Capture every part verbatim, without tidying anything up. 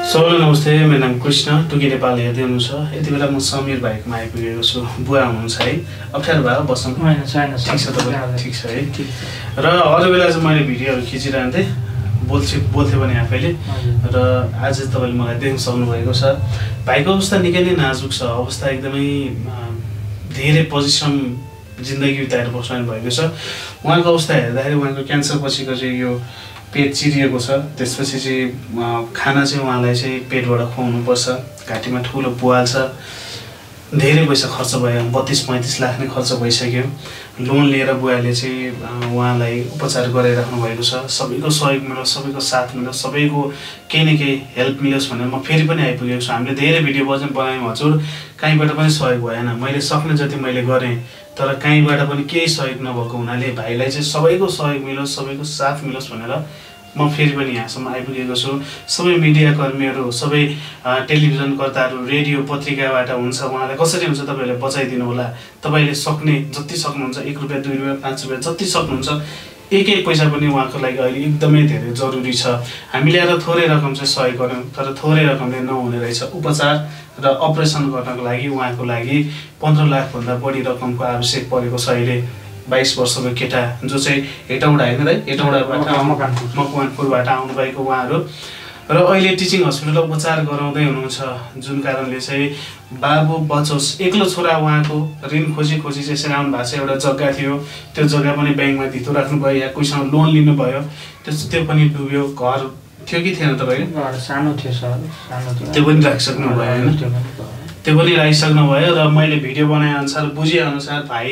सबैलाई नमस्ते, मेरो नाम कृष्ण, टुकी नेपाल हेर्दै हुनुहुन्छ। यति बेला म समीर भाइकोमा आइपुगेको छु। बुवा हुनुहुन्छ है, अप्ठ्यारो भयो बस्नु? ठिक छ तपाईँ? ठिक छ है। र अरू बेला चाहिँ मैले भिडियोहरू खिचिरहन्थेँ, बोल्छु बोल्थेँ पनि आफैले। र आज तपाईँले मलाई देख्न सक्नुभएको छ। भाइको अवस्था निकै नै नाजुक छ, अवस्था एकदमै धेरै परिश्रम जिन्दगी बिताएर बस्नु भएको छ। उहाँको अवस्था हेर्दाखेरि उहाँको क्यान्सर पछिको चाहिँ यो पेट चिरिएको छ। त्यसपछि चाहिँ खाना चाहिँ उहाँलाई चाहिँ पेटबाट खुवाउनुपर्छ। घाँटीमा ठुलो पुवाल छ, धेरै पैसा खर्च भयो, बत्तिस पैँतिस लाख नै खर्च भइसक्यो। लोन लिएर बुवाले चाहिँ उहाँलाई उपचार गराइराख्नु भएको छ। सबैको सहयोग मिलोस्, सबैको साथ मिलोस्, सबैको केही न केही हेल्प मिलोस् भनेर म फेरि पनि आइपुगेको छु। हामीले धेरै भिडियो बजाउँ बनायौँ हजुर, कहीँबाट पनि सहयोग भएन। मैले सक्ने जति मैले गरेँ, तर कहीँबाट पनि केही सहयोग नभएको हुनाले भाइलाई चाहिँ सबैको सहयोग मिलोस्, सबैको साथ मिलोस् भनेर म फेरि पनि यहाँसम्म आइपुगेको छु। सबै मिडियाकर्मीहरू, सबै टेलिभिजनकर्ताहरू, रेडियो पत्रिकाबाट हुन्छ, उहाँलाई कसरी हुन्छ तपाईँहरूले बचाइदिनु होला। तपाईँले सक्ने जति सक्नुहुन्छ, एक रुपियाँ दुई रुपियाँ पाँच रुपियाँ जति सक्नुहुन्छ, एक एक पैसा पनि उहाँको लागि अहिले एकदमै धेरै जरुरी छ। हामीले आएर थोरै रकम चाहिँ सहयोग गऱ्यौँ, तर थोरै रकमले नहुने रहेछ। उपचार र अपरेसन गर्नको लागि उहाँको लागि पन्ध्र लाखभन्दा बढी रकमको आवश्यक परेको छ। अहिले बाइस वर्षको केटा जो चाहिँ हेटौडा होइन है, हेटौडाबाट मकवानपुरबाट आउनुभएको उहाँहरू र अहिले टिचिङ हस्पिटलमा उपचार गराउँदै हुनुहुन्छ। जुन कारणले चाहिँ बाबु बचोस्, एक्लो छोरा उहाँको ऋण खोजी खोजी चाहिँ यसरी आउनु भएको छ। एउटा जग्गा थियो, त्यो जग्गा पनि ब्याङ्कमा धितो राख्नुभयो या कोहीसँग लोन लिनुभयो, त्यो त्यो पनि डुब्यो। घर थियो कि थिएन तपाईँको? सानो थियो सर, सानो थियो। त्यो पनि राखिसक्नु भयो होइन? त्यो पनि राखिसक्नु भयो। र मैले भिडियो बनाएअनुसार बुझेअनुसार भाइ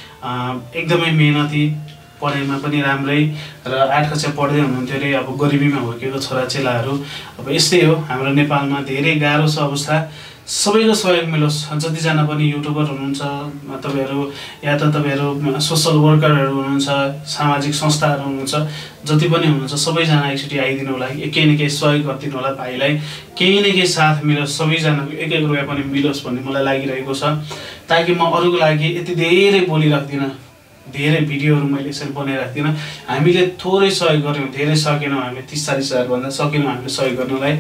एकदमै मेहनती, पढाइमा पनि राम्रै, र आठ कक्षा पढ्दै हुनुहुन्थ्यो अरे। अब गरिबीमा हुर्केको छोराचेलाहरू अब यस्तै हो। हाम्रो नेपालमा धेरै गाह्रो छ अवस्था। सबैको सहयोग मिलोस्। जतिजना पनि युट्युबर हुनुहुन्छ तपाईँहरू, या त तपाईँहरू सोसल वर्करहरू हुनुहुन्छ, सामाजिक संस्थाहरू हुनुहुन्छ, जति पनि हुनुहुन्छ सबैजना एकचोटि आइदिनु होला, केही न केही सहयोग गरिदिनु होला। भाइलाई केही न केही साथ मिलोस्, सबैजनाको एक एक रुपियाँ पनि मिलोस् भन्ने मलाई लागिरहेको छ। ताकि म अरूको लागि यति धेरै बोलिराख्दिनँ, धेरै भिडियोहरू मैले यसरी बनाइराख्दिनँ। हामीले थोरै सहयोग गऱ्यौँ, धेरै सकेनौँ, हामीले तिस चालिस हजारभन्दा सकेनौँ हामीले सहयोग गर्नलाई।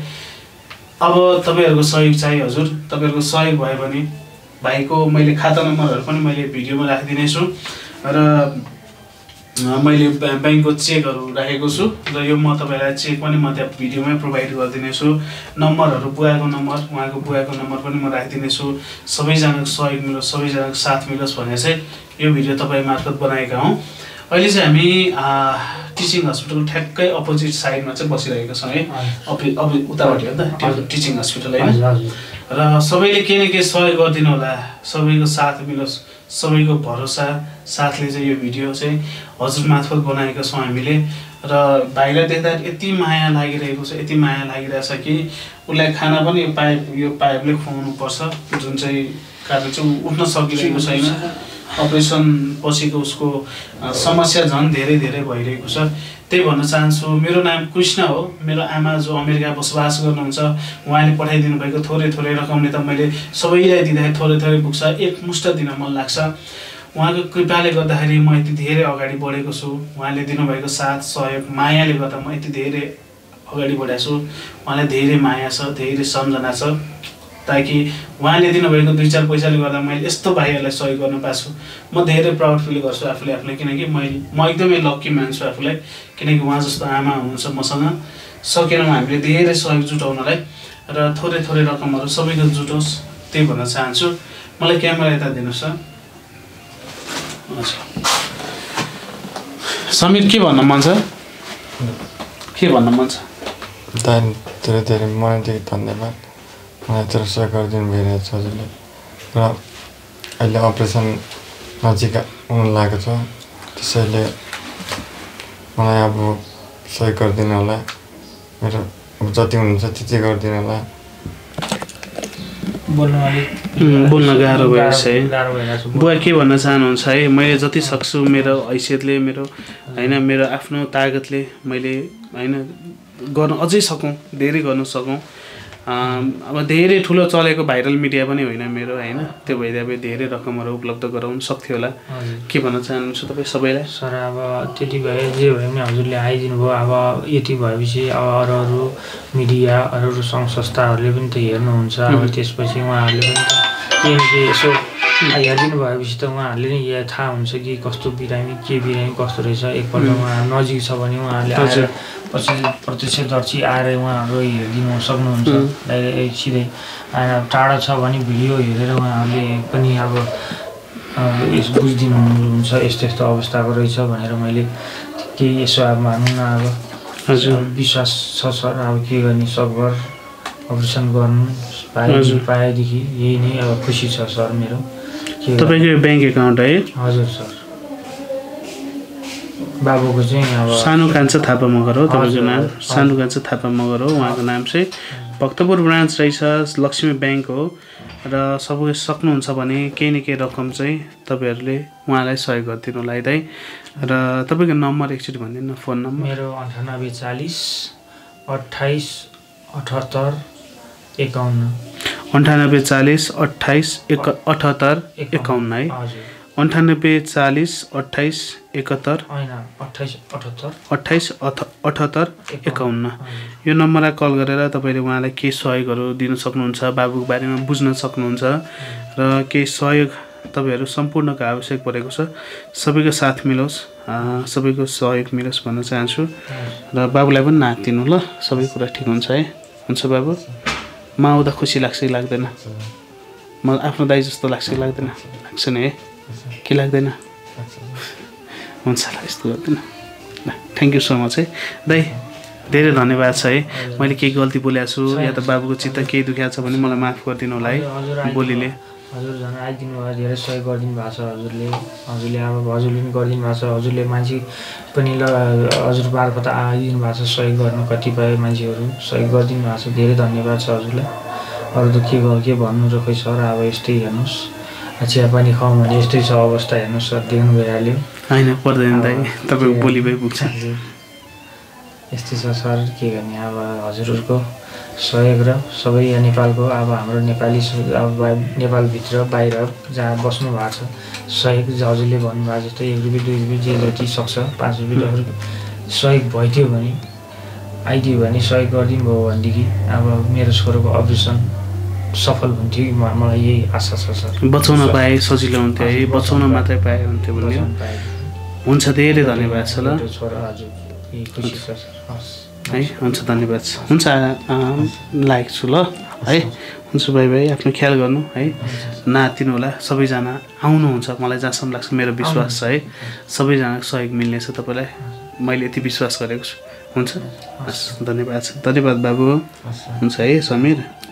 अब तपाईँहरूको सहयोग चाहिँ हजुर, तपाईँहरूको सहयोग भयो भने भाइको मैले खाता नम्बरहरू पनि मैले भिडियोमा राखिदिने छु। र मैले ब्याङ्कको चेकहरू राखेको छु, र यो म तपाईँलाई चेक पनि म त्यहाँ भिडियोमै प्रोभाइड गरिदिनेछु। नम्बरहरू, बुवाको नम्बर, उहाँको बुवाको नम्बर पनि म राखिदिनेछु। सबैजनाको सहयोग मिलोस्, सबैजनाको साथ मिलोस् भनेर चाहिँ यो भिडियो तपाईँ मार्फत बनाएका हौँ। अहिले चाहिँ हामी टिचिङ हस्पिटल ठ्याक्कै अपोजिट साइडमा चाहिँ बसिरहेका छौँ है। अब अब उताबाट हो त त्यो टिचिङ हस्पिटल होइन? र सबैले केही न केही सहयोग गरिदिनु होला, सबैको साथ मिलोस्, सबैको भरोसा साथले चाहिँ यो भिडियो चाहिँ हजुर मार्फत बनाएका छौँ हामीले। र भाइलाई देख्दा यति माया लागिरहेको छ, यति माया लागिरहेछ कि उसलाई खाना पनि यो पाइप यो पाइपले खुवाउनु पर्छ, जुन चाहिँ कारण चाहिँ उठ्न सकिरहेको छैन। अपरेसन पछिको उसको समस्या झन् धेरै धेरै भइरहेको छ। त्यही भन्न चाहन्छु, मेरो नाम कृष्ण हो। मेरो आमा जो अमेरिका बसोबास गर्नुहुन्छ, उहाँले पठाइदिनु भएको थोरै थोरै रकमले त मैले सबैलाई दिँदाखेरि थोरै थोरै पुग्छ, एक मुष्ट दिन मन लाग्छ। उहाँको कृपाले गर्दाखेरि म यति धेरै अगाडि बढेको छु। उहाँले दिनुभएको साथ सहयोग मायाले गर्दा म यति धेरै अगाडि बढेको छु। उहाँलाई धेरै माया छ, धेरै सम्झना छ, ताकि उहाँले दिनुभएको दुई चार पैसाले गर्दा मैले यस्तो भाइहरूलाई सहयोग गर्न पाएको छु। म धेरै प्राउड फिल गर्छु आफूले आफूलाई, किनकि मैले म एकदमै लक्की मान्छु आफूलाई, किनकि उहाँ जस्तो आमा हुनुहुन्छ मसँग। सकेनौँ हामीले धेरै सहयोग जुटाउनलाई, र थोरै थोरै रकमहरू सबैको जुटोस्, त्यही भन्न चाहन्छु। मलाई क्यामेरा यता दिनुहोस् त। हजुर समीर, के भन्न मन छ? के भन्न मन छ? धेरै धेरै मनदेखि धन्यवाद। मलाई यत्रो सहयोग गरिदिनु भइरहेको छ हजुरले। र अहिले अपरेसन नजिक हुन लागेको छ, त्यसैले मलाई अब सहयोग गरिदिनु होला। मेरो जति हुनुहुन्छ त्यति गरिदिनु होला। बोल्न गाह्रो भइरहेछ है। बुवा के भन्न चाहनुहुन्छ है? मैले जति सक्छु मेरो हैसियतले, मेरो होइन मेरो आफ्नो तागतले मैले होइन गर्न अझै सकौँ, धेरै गर्न सकौँ। अब धेरै ठुलो चलेको भाइरल मिडिया पनि होइन मेरो होइन, त्यो भइदिए अब धेरै रकमहरू उपलब्ध गराउन सक्थ्यो होला। के भन्न चाहनुहुन्छ तपाईँ सबैलाई? सर अब त्यति भए जे भए पनि हजुरले आइदिनु भयो। अब यति भएपछि अब अरू अरू मिडिया अरू अरू सङ्घ संस्थाहरूले पनि त हेर्नुहुन्छ। अब त्यसपछि उहाँहरूले पनि त के न के यसो हेरिदिनु भएपछि त उहाँहरूले नै यहाँ थाहा हुन्छ कि कस्तो बिरामी के बिरामी कस्तो रहेछ। एकपल्ट उहाँ नजिक छ भने उहाँहरूले आएर पछि प्रत्यक्षदर्शी आएर उहाँहरू हेरिदिनु सक्नुहुन्छ डाइरेक्ट सिधै। टाढा छ भने भिडियो हेरेर उहाँहरूले पनि अब यस बुझिदिनुहुन्छ यस्तो यस्तो अवस्थाको रहेछ भनेर मैले केही यसो अब मानौँ न अब हजुर विश्वास छ सर। अब के गर्ने सकभर अपरेसन गर्नु पाए पाएदेखि यही नै अब खुसी छ सर मेरो। तपाईँको ब्याङ्क एकाउन्ट है? हजुर सर। बाबुको चाहिँ अब सानो कान्छा थापा मगर हो तपाईँको नाम? सानो कान्छा थापा मगर हो उहाँको नाम चाहिँ। भक्तपुर ब्रान्च रहेछ, लक्ष्मी ब्याङ्क हो। र सबै सक्नुहुन्छ भने केही न केही रकम चाहिँ तपाईँहरूले उहाँलाई सहयोग गरिदिनु होला है। र तपाईँको नम्बर एकचोटि भनिदिनु न, फोन नम्बर? मेरो अन्ठानब्बे चालिस अट्ठाइस अठहत्तर एकाउन्न। अन्ठानब्बे चालिस अट्ठाइस एक अठहत्तर एकाउन्न है? अन्ठानब्बे चालिस अट्ठाइस एकहत्तर अट्ठाइस अठहत्तर अट्ठाइस अठहत्तर एकाउन्न। यो नम्बरलाई कल गरेर तपाईँले उहाँलाई केही सहयोगहरू दिन सक्नुहुन्छ, बाबुको बारेमा बुझ्न सक्नुहुन्छ। र केही सहयोग तपाईँहरू सम्पूर्णको आवश्यक परेको छ। सबैको साथ मिलोस्, सबैको सहयोग मिलोस् भन्न चाहन्छु। र बाबुलाई पनि नातिनु ल, सबै कुरा ठिक हुन्छ है? हुन्छ बाबु, म आउँदा खुसी लाग्छ कि लाग्दैन? म आफ्नो दाइ जस्तो लाग्छ कि लाग्दैन? लाग्छ नि है? के लाग्दैन? हुन्छ ल, यस्तो गर्दैन ल। थ्याङ्क यू सो मच है दाइ, धेरै धन्यवाद छ है। मैले केही गल्ती बोलेको छु या त बाबुको चित्त केही दुखेको छ भने मलाई माफ गरिदिनु होला है बोलीले। हजुर झन् आइदिनु भयो, धेरै सहयोग गरिदिनु भएको छ हजुरले। हजुरले अब हजुरले पनि गरिदिनु भएको छ। हजुरले मान्छे पनि ल हजुर मार्फत आइदिनु भएको छ सहयोग गर्न, कतिपय मान्छेहरू सहयोग गरिदिनु भएको छ। धेरै धन्यवाद छ हजुरलाई। अरू त के के भन्नु र खोइ सर, अब यस्तै हेर्नुहोस्, चियापानी खाउँ भने यस्तै छ अवस्था हेर्नुहोस् सर, देख्नु भइहाल्यो। होइन पर्दैन दाइ, तपाईँको बोली भइ पुग्छ। यस्तै छ सर, के गर्ने अब हजुरहरूको सहयोग र सबै यहाँ नेपालको अब हाम्रो नेपाली अब नेपालभित्र बाहिर जहाँ बस्नु भएको छ सहयोग हजुरले भन्नुभएको जस्तो एक रुपियाँ दुई रुपियाँ जे जति सक्छ पाँच रुपियाँ दस रुपियाँ सहयोग भइदियो भने आइदियो भने सहयोग गरिदिनु भयो भनेदेखि अब मेरो छोरोको अपरेसन सफल हुन्थ्यो कि मलाई यही आशा छ सर। बचाउन पाए सजिलो हुन्थ्यो है, बचाउन मात्रै पाए हुन्थ्यो भने हुन्छ। धेरै धन्यवाद छ ल छोरा, हजुर खुसी छ सर। हस् है, हुन्छ धन्यवाद छ। हुन्छ लाइक छु ल है। हुन्छ भाइ भाइ, आफ्नो ख्याल गर्नु है, नातिनु होला। सबैजना आउनुहुन्छ मलाई जहाँसम्म लाग्छ, मेरो विश्वास छ है सबैजनाको सहयोग मिल्नेछ तपाईँलाई, मैले यति विश्वास गरेको छु। हुन्छ हस्, धन्यवाद छ। धन्यवाद बाबु। हुन्छ है समीर।